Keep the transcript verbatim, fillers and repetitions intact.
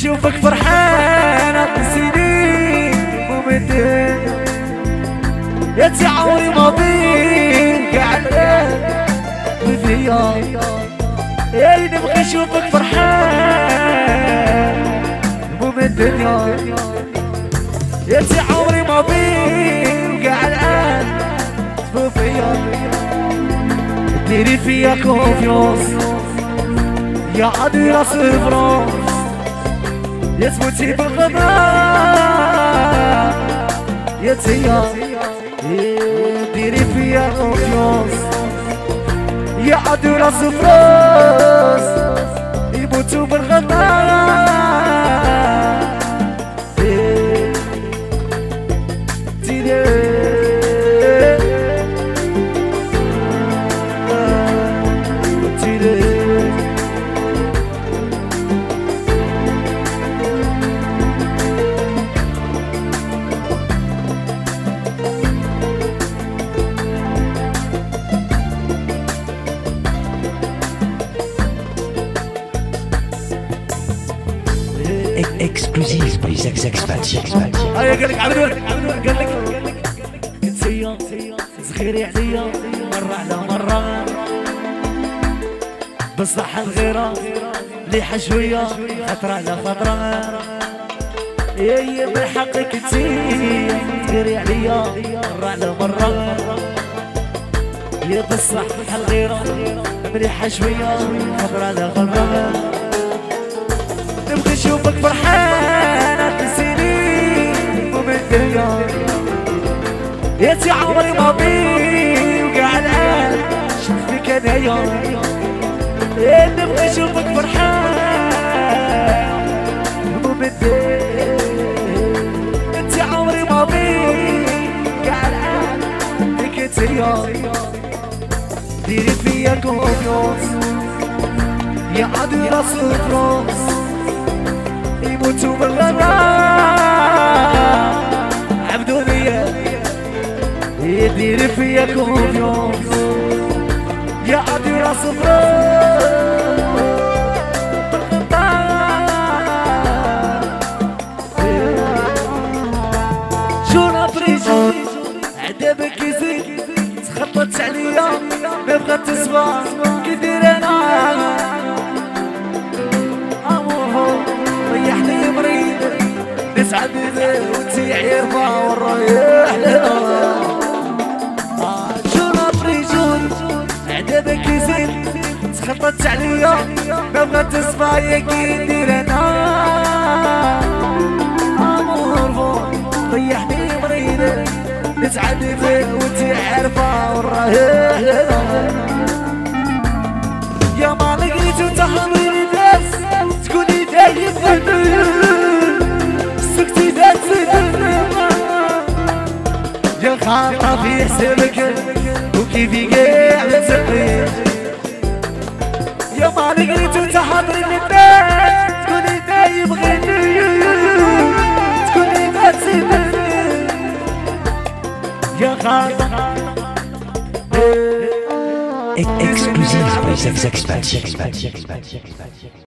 نشوفك فرحانة سنين ومدين يا تي عمري ما بيك عليك فيا يا نبغي نشوفك فرحان هموم الدنيا يا تي عمري ما بيك عليك فيا ديري فيا كونفيونس يا عادي راس فراس يا تموتي بالغداء يا تيا ديري فيا كونفيونس يا عادي راس فراس يموتوا بالغداء اكسكلوزيف بليز اكس اكس باتش. هيا قال لك عبدون قال لك كنت سيا صغيري عليا مرة على مرة بصح الغيرة مليحة شوية خطرة على خطرة يا من حقك انتي صغيري عليا مرة على مرة يا بصح الغيرة مليحة شوية خطرة على خطرة نبغي نشوفك فرحانة تنسيني هموم الدنيا يا تي عمري ما بيك على شوفك انايا نبغي نشوفك فرحان هموم الدنيا يا تي عمري ما بيك على بيك انتيا ديري فيا كونفيونس يا عادي راس فراس يموتوا بالغراء عبدونية يدير فيا كونفيونس يا عادي راس فراس جونا بريجي عذابك يزيد تخطط عليا ما بغات تسمع كي دير انا ريحني مريض نسعد وانتي عيرفة والرايح لنا جونا بريجون عذابك يزيد تخطط عليا ما بغات تسمع يا كي ندير انا امور فون ريحني مريض نسعد وانتي عيرفة والرايح لنا يا ما لقيت وتحضري ناس تكوني دايب سكتي ذات يا خاطر في حسابك وكيفي قاع تسقي يا ما لقيت وتحضري الناس تكوني دايب تكوني ذات يا خاطر اكسكلوزيف بليز اكس اكس باتش.